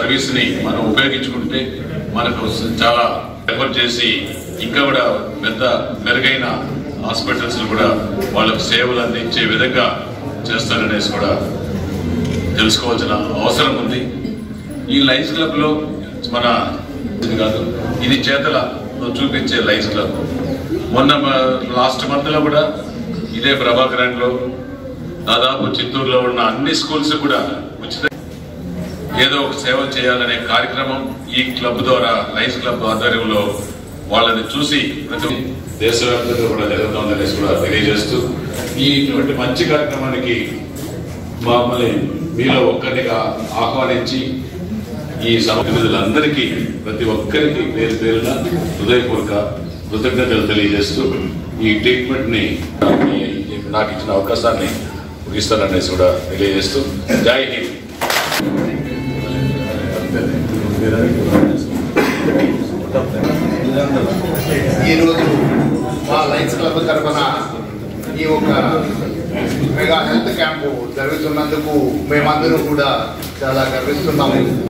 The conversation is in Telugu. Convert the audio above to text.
సర్వీస్ ని మనం ఉపయోగించుకుంటే మనకు చాలా ఎఫర్ట్ చేసి ఇంకా కూడా పెద్ద మెరుగైన హాస్పిటల్స్ కూడా వాళ్ళకు సేవలు అందించే విధంగా చేస్తారనేసి కూడా తెలుసుకోవాల్సిన అవసరం ఉంది. ఈ లయన్స్ క్లబ్ లో మన కాదు, ఇది చేతల చూపించే లయన్స్ క్లబ్. మొన్న లాస్ట్ మంత్ లో కూడా ఇదే ప్రభాకరన్ లో దాదాపు చిత్తూరులో ఉన్న అన్ని స్కూల్స్ కూడా ఉచిత ఏదో ఒక సేవ చేయాలనే కార్యక్రమం ఈ క్లబ్ ద్వారా, లయన్స్ క్లబ్ ఆధ్వర్యంలో వాళ్ళని చూసి ప్రతి దేశవ్యాప్తంగా కూడా జరుగుతుందనేసి కూడా తెలియజేస్తూ ఇటువంటి మంచి కార్యక్రమానికి మమ్మల్ని మీలో ఒక్కరిగా ఆహ్వానించి ఈ సభ్యులందరికీ ప్రతి ఒక్కరికి పేరు పేరున హృదయపూర్వక కృతజ్ఞతలు తెలియజేస్తూ ఈ ట్రీట్మెంట్ ని నాకు ఇచ్చిన అవకాశాన్ని ముగిస్తాననేసి కూడా తెలియజేస్తూ జై హింద్. ఈరోజు మా లయన్స్ క్లబ్ తరఫున ఈ ఒక మెగా హెల్త్ క్యాంపు జరుగుతున్నందుకు మేమందరూ కూడా చాలా గర్విస్తున్నాము.